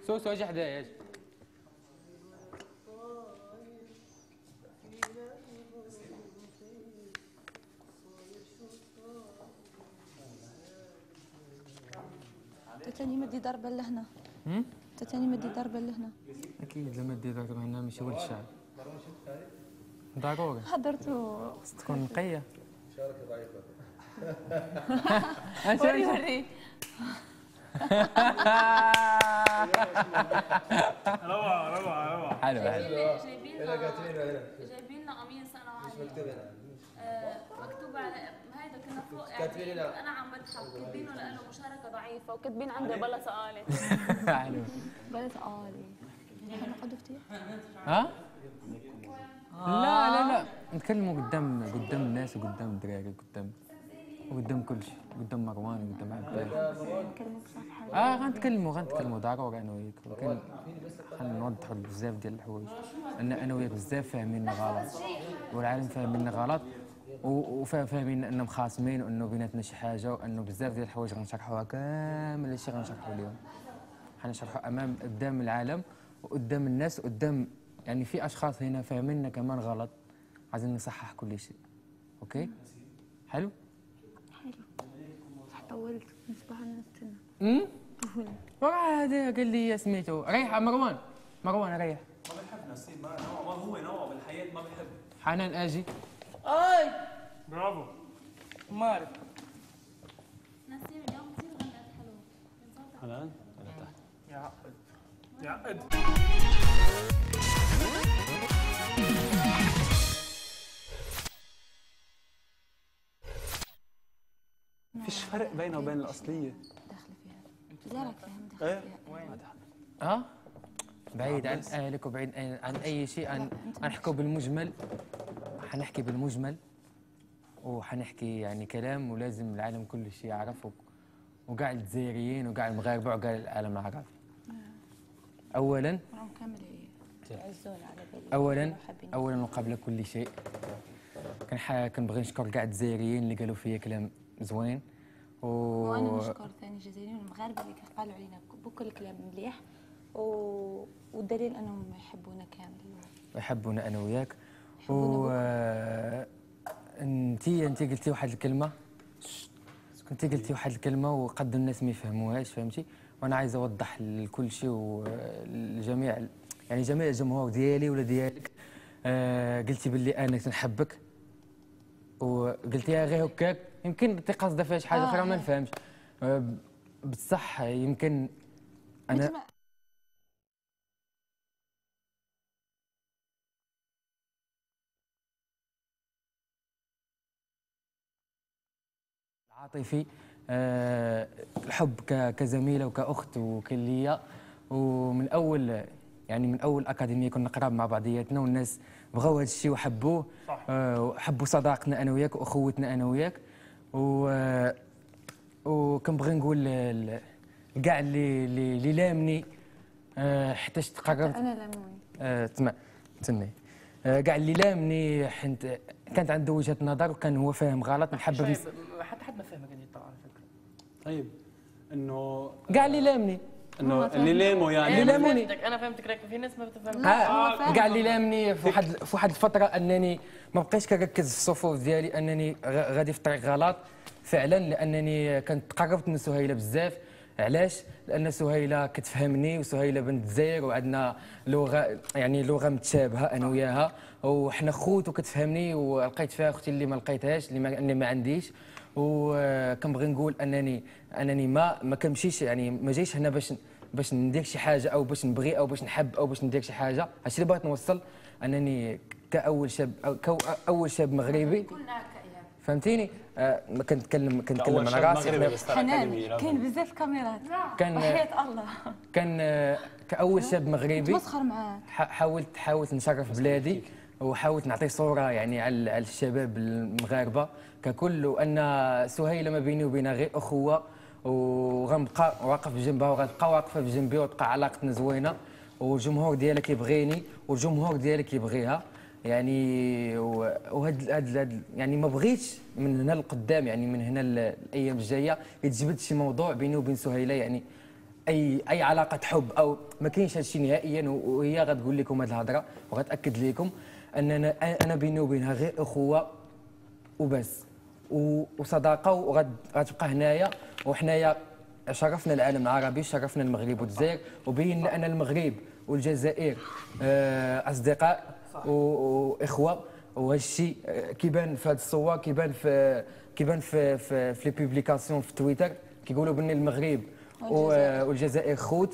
سوسو اجي حدايا. تاني مدي ضربه لهنا. تاني مدي ضربه لهنا. اكيد لما دي ضربه هنا ماشي ولد الشعب ضروري حضرته تكون نقيه. شارك ضعيفه. وري وري. روعه روعه روعه. حلو جايبين لنا قميص انا وعلي. مش مكتوب هنا. مكتوب على هيدا كنا فوق يعني انا عم بضحك كاتبينه لانه مشاركه ضعيفه وكاتبين عنده بلا سقاله. حلو بلا سقاله. نقعدوا كثير؟ ها؟ لا نتكلموا قدام الناس وقدام الدراري وقدام كل شيء، قدام مروان وقدام عباس. نتكلموا بصراحه. غنتكلموا ضروري انا وياك، ولكن حنوضحوا بزاف ديال الحوايج، ان انا وياك بزاف فاهميننا غلط والعالم فاهميننا غلط وفاهمين انهم خاصمين وانه بيناتنا شي حاجه، وانه بزاف ديال الحوايج غنشرحوها كامل هادشي غنشرحو اليوم. حنشرحو قدام العالم وقدام الناس وقدام يعني في اشخاص هنا فاهميننا كمان غلط، عايزين نصحح كل شيء. اوكي؟ حلو؟ طولت نصبح نستنى. طولت. هذا قال لي سميتو ريح مروان ريح. ما بحب نسيم، ما هو نوع بالحياه ما بحب. حنان اجي. اي برافو. مارك نسيم اليوم كثير غنت حلو. حنان يعقد يعقد. فيش فرق بينه وبين الاصليه. داخله فيها. لا فاهم داخله ايه فيها. وين؟ بعيد عن اهلك وبعيد عن اي شيء. حنحكوا بالمجمل، حنحكي بالمجمل وحنحكي يعني كلام ولازم العالم كل شيء يعرفه، وكاع الجزائريين وكاع المغاربه وكاع العالم العربي. اولا اولا وقبل كل شيء كنبغي نشكر كاع الجزائريين اللي قالوا فيا كلام زوين وانا نشكر ثاني الجزائريين والمغاربه اللي قالوا علينا بكل كلام مليح والدليل انهم يحبونا كامل ويحبونا انا وياك. انت قلتي واحد الكلمه وقد الناس ما يفهموهاش، فهمتي؟ وانا عايز اوضح لكل شيء والجميع، يعني جميع الجمهور ديالي ولا ديالك. قلتي باللي انا تنحبك وقلتيها غير هكاك، يمكن انت قاصده فيها شي حاجه اخرى ما نفهمش بصح. يمكن انا عاطفي، الحب كزميله وكاخت وكليه. ومن اول اكاديميه كنا قراب مع بعضياتنا، والناس بغاو هذا الشيء وحبوه. وحبوا صداقتنا انا وياك واخوتنا انا وياك. وكنبغي نقول كاع اللي لامني حتى تقربت. انا لاموني تسمي كاع اللي لامني حنت كانت عنده وجهه نظر وكان هو فاهم غلط. نحب حتى حد ما فاهمك انت على فكره. طيب انه كاع اللي لامني انه اللي لاموا يعني اللي لاموني انا فهمتك لكن في ناس ما بتفهم. كاع اللي لامني في واحد الفتره انني ما بقيتش كنركز في الصفوف ديالي، انني غادي في طريق غلط فعلا، لانني كنت تقربت من سهيله بزاف. علاش؟ لان سهيله كتفهمني وسهيله بنت الجزائر وعندنا لغه متشابهه انا وياها، وحنا خوت وكتفهمني، ولقيت فيها اختي اللي ما لقيتهاش اللي ما عنديش. وكنبغي نقول انني ما كنمشيش، يعني ما جايش هنا باش ندير شي حاجه او باش نبغي او باش نحب او باش ندير شي حاجه. هادشي اللي بغيت نوصل، انني كاول شاب مغربي فهمتيني. كنتكلم على راسي. حنان كاين بزاف كاميرات وحياة الله. كان كاول شاب مغربي تمسخر معاك. حاولت نشرف بلادي وحاولت نعطي صوره يعني على الشباب المغاربه ككل، وان سهيله ما بيني وبينها غير اخوه، وغنبقى واقف بجنبها وغتبقى واقفه بجنبي وتبقى علاقتنا زوينه، والجمهور ديالها كيبغيني والجمهور ديالها كيبغيها يعني. وهاد يعني ما بغيتش من هنا لقدام، يعني من هنا الايام الجايه يتجبد شي موضوع بيني وبين سهيله، يعني اي علاقه حب او ما كاينش هذا الشيء نهائيا. وهي غتقول لكم هذه الهضره وغتاكد لكم اننا انا بيني وبينها غير اخوه وبس وصداقه وغتبقى هنايا. وحنايا شرفنا العالم العربي، شرفنا المغرب والجزائر، وبينا ان المغرب والجزائر اصدقاء واخوه. وهذا الشيء كيبان في هذه الصور، كيبان في لي بوبليكاسيون في تويتر كيقولوا بان المغرب والجزائر خوت.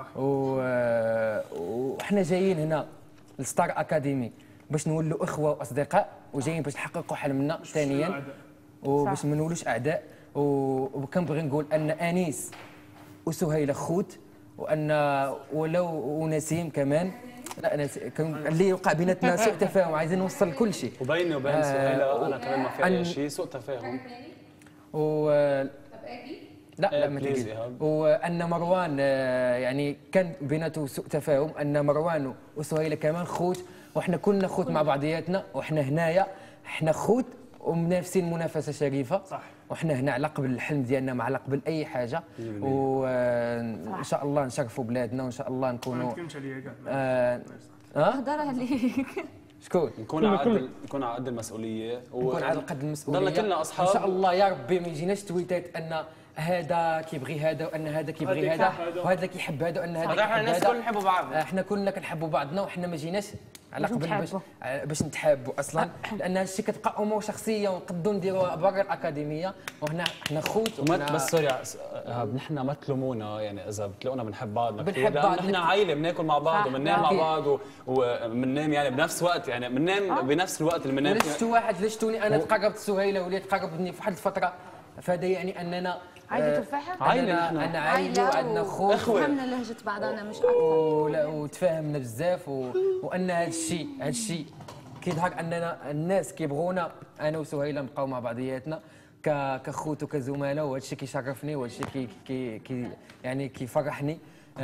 وحنا جايين هنا الستار اكاديمي باش نولوا اخوه واصدقاء، وجايين باش نحققوا حلمنا ثانيا وباش ما نولوش اعداء. وكنبغي نقول ان انيس وسهيله خوت، وان ولو ونسيم كمان لا اللي وقع بيناتنا سوء تفاهم، عايزين نوصل كل شيء. وبيني وبين سهيله انا كمان ما في اي شيء سوء تفاهم. لا ما تقلقش. وان مروان يعني كان بيناته سوء تفاهم، ان مروان وسهيله كمان خوت، وحنا كلنا خوت مع بعضياتنا، وحنا هنايا حنا خوت ومنافسين منافسه شريفه. صح. وحنا هنا على قبل الحلم ديالنا، مع على قبل اي حاجه. وان شاء الله نشرفوا بلادنا، وان شاء الله نكونوا ما تكلمش عليا كاع. هضر عليك. شكون؟ نكون على قد المسؤوليه نكون على قد المسؤوليه. ضلنا كلنا اصحاب ان شاء الله يا ربي. ما يجيناش تويتات ان هذا كيبغي هذا وان هذا كيبغي هذا وهذا كيحب هذا وان هذا كيحب هذا. الناس كلنا نحبوا بعض. احنا كلنا كنحبوا بعضنا، وحنا ما جيناش على قبل باش نتحابوا اصلا، لان هذا الشيء كتبقى امور شخصيه ونقدروا نديروها برا الاكاديميه. وهنا حنا خوت. بس سوري نحن ما تلومونا، يعني اذا بتلاقونا بنحب بعضنا كثير، بنحب بعض. نحن عائله بناكل مع بعض وبننام مع بعض وبننام يعني بنفس وقت، يعني بننام بنفس الوقت اللي بننام فيه. ليش توني انا تقربت سهيله وليت تقربتني في واحد الفتره، فهذا يعني اننا عائلة تفاحة؟ عائلة أنا عائلة وعندنا خوت وفهمنا لهجة بعضنا مش أكثر. وتفاهمنا بزاف وأن هذا الشيء كيظهر أننا الناس كيبغونا أنا وسهيلة نبقاو مع بعضياتنا كخوت وكزملاء، وهذا الشيء كيشرفني وهذا الشيء كي يعني كيفرحني.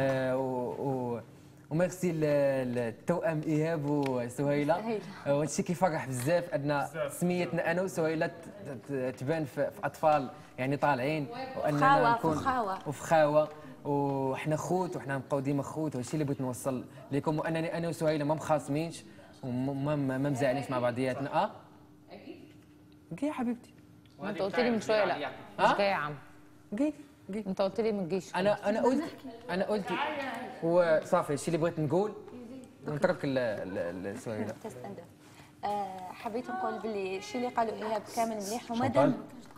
وميرسي للتوأم ايهاب وسهيله، وهذا الشيء كيفرح بزاف ان سميتنا انا وسهيله تبان في اطفال يعني طالعين، واننا نكون وفخاوه وحنا خوت وحنا نبقاو ديما خوت. وهذا الشيء اللي بغيت نوصل لكم، وانني انا وسهيله ما مخاصمينش وما مزعلينش مع بعضياتنا. يا حبيبتي انت قلت لي من شويه لا مش جاي يا عم. جيت انت قلت لي ما تجيش. انا قلت وصافي. الشيء اللي بغيت نقول ونترك لسهيله. حبيت نقول باللي الشيء اللي قالوا ايهاب كامل مليح، ومادام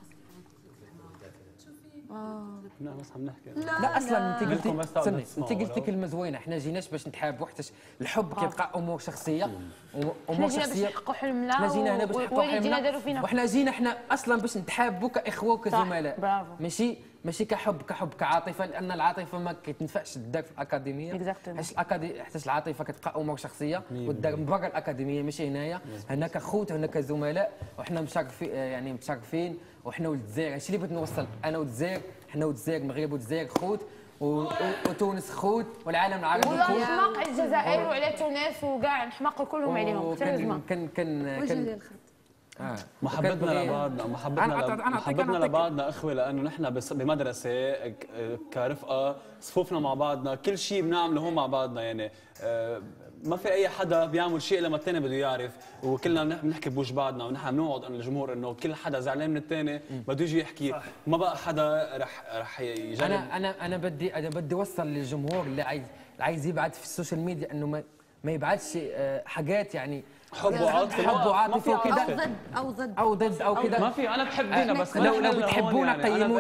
لا بس عم نحكي. لا اصلا انت قلتي كلمه زوينه، احنا جيناش باش نتحابوا، حتى الحب كيبقى امور شخصيه امور شخصيه. نحققوا حلمنا، احنا جينا هنا باش نحققوا حلمنا، وحنا جينا احنا اصلا باش نتحابوا كاخوه وكزملاء. برافو. ماشي كحب كعاطفه، لان العاطفه ما كتنفعش تدار في الاكاديميه، حيت العاطفه كتبقى امور شخصيه ودار من برا الاكاديميه ماشي هنايا. هنا كخوت وهنا كزملاء، وحنا مشرفين وحنا ولد الجزائر. هادشي اللي بغيت نوصل، انا ولد الجزائر، حنا ولد الجزائر، المغرب ولد الجزائر خوت، وتونس خوت، والعالم العربي خوت. والله حماق الجزائر وعلى تونس وكاع نحماق كلهم عليهم. كان محبتنا لبعضنا محبتنا لبعضنا اخوه، لانه نحن بمدرسه كرفقه صفوفنا مع بعضنا، كل شيء بنعمله هون مع بعضنا. يعني ما في اي حدا بيعمل شيء لما الثاني بده يعرف، وكلنا بنحكي بوجه بعضنا، ونحن بنوعد ان الجمهور انه كل حدا زعلان من الثاني بده يجي يحكي. ما بقى حدا رح يجرب. انا بدي اوصل للجمهور اللي عايز يبعث في السوشيال ميديا انه ما يبعثش حاجات يعني حب وعاطفه وكذا او ضد او كذا. ما في. انا بحب دينا، بس لو بتحبونا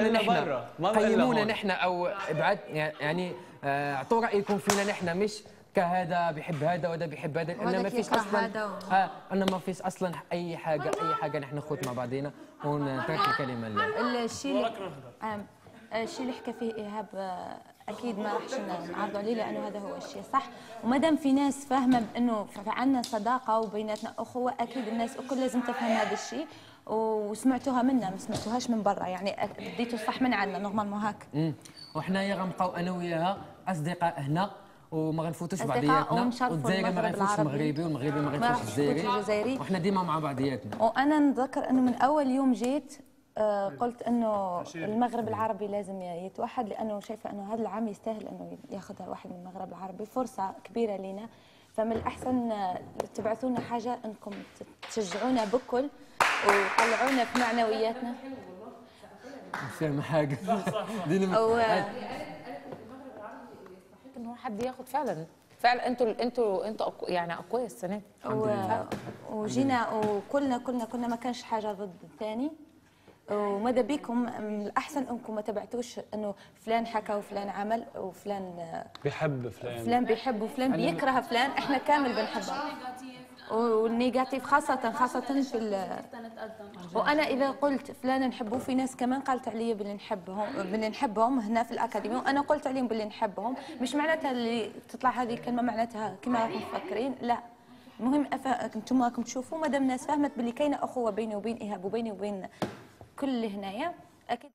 قيمونا نحن او ابعد يعني اعطوا رايكم فينا نحن، مش كهذا بيحب هذا وهذا بيحب هذا، لان ما فيش اصلا انا ما فيش اصلا اي حاجه نحن خوت مع بعضينا. ونترك الكلمه لله. الشيء اللي حكى فيه ايهاب اكيد ما راحش نعرضوا عليه، لانه هذا هو الشيء صح. ومادام في ناس فاهمه بانه عندنا صداقه وبيناتنا اخوه، اكيد الناس الكل لازم تفهم هذا الشيء، وسمعتوها منا ما سمعتوهاش من برا، يعني بديتوا صح من عندنا نورمالمون هاك. وحنايا غنبقاو انا وياها اصدقاء هنا، وما غنفوتوش بعضياتنا، والجزائري ما غنفوتش المغربي، والمغربي ما غنفوتش الجزائري، وحنا ديما مع بعضياتنا. وانا نتذكر انه من اول يوم جيت قلت انه المغرب العربي لازم يتوحد، لانه شايفه انه هذا العام يستاهل انه ياخذها واحد من المغرب العربي، فرصه كبيره لنا. فمن الاحسن تبعثوا لنا حاجه انكم تشجعونا بكل وطلعونا في معنوياتنا. فاهم حاجه انه حد ياخد فعلا انتوا يعني اقوياء السنه دي. وجينا وكلنا ما كانش حاجه ضد الثاني. وماذا بيكم من الاحسن انكم ما تبعتوش انه فلان حكى وفلان عمل وفلان بيحب فلان بيحب وفلان بيكره فلان. احنا كامل بنحبها. والنيجاتيف خاصة في وانا اذا قلت فلان نحبه، في ناس كمان قالت علي باللي نحبهم هنا في الاكاديميه، وانا قلت عليهم باللي نحبهم. مش معناتها اللي تطلع هذه الكلمه معناتها كما راكم مفكرين، لا. المهم انتم راكم تشوفوا مادام الناس فهمت باللي كاينه اخوه بيني وبين ايهاب وبيني وبين كل اللي هنايا، اكيد.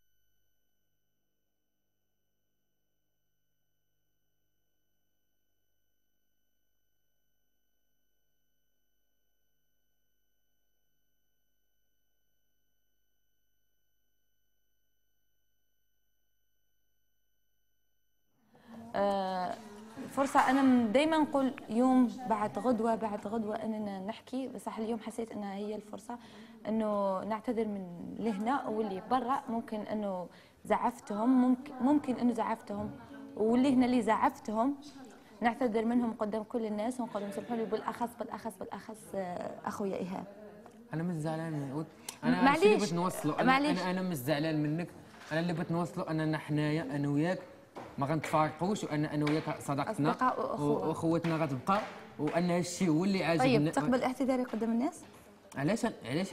فرصة. أنا دايما نقول يوم بعد غدوة بعد غدوة أننا نحكي، بصح اليوم حسيت أنها هي الفرصة أنه نعتذر من لهنا واللي برا. ممكن أنه زعفتهم، ممكن أنه زعفتهم، واللي هنا اللي زعفتهم نعتذر منهم قدام كل الناس ونقول لهم سامحوني، بالأخص أخويا إيهاب. أنا مش زعلان من أنا معليش اللي بغيت نوصله. أنا مش زعلان منك. أنا اللي بغيت نوصله أننا حنايا أنا وياك ما غنتفارقوش، وان انا وياك صداقتنا واخوتنا غتبقى، وان هادشي هو اللي عاجبني. طيب تقبل اعتذاري قدام الناس؟ علاش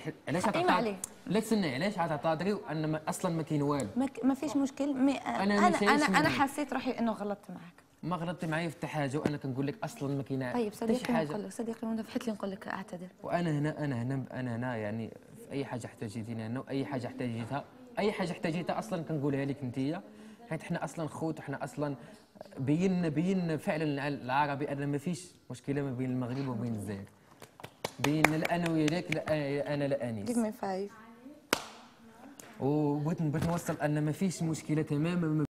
علاش غتعتذري وان اصلا ما كاين والو؟ ما فيش مشكل. انا حسيت روحي انه غلطت معك. ما غلطتي معايا في حتى حاجه، وانا كنقول لك اصلا ما كاين. طيب صديقي وانا فحت لي نقول لك اعتذر. وانا هنا يعني في اي حاجه احتاجيتيني انا، واي حاجه احتاجيتها اصلا كنقولها لك انتيا، حيت حنا اصلا خوت، وحنا اصلا بين فعلا العربي ان ما فيش مشكله ما بين المغرب وبين الجزائر. بين لا انا وياك، لا انا لا انيس. Give me 5. وبغيت نوصل ان ما فيش مشكله تماما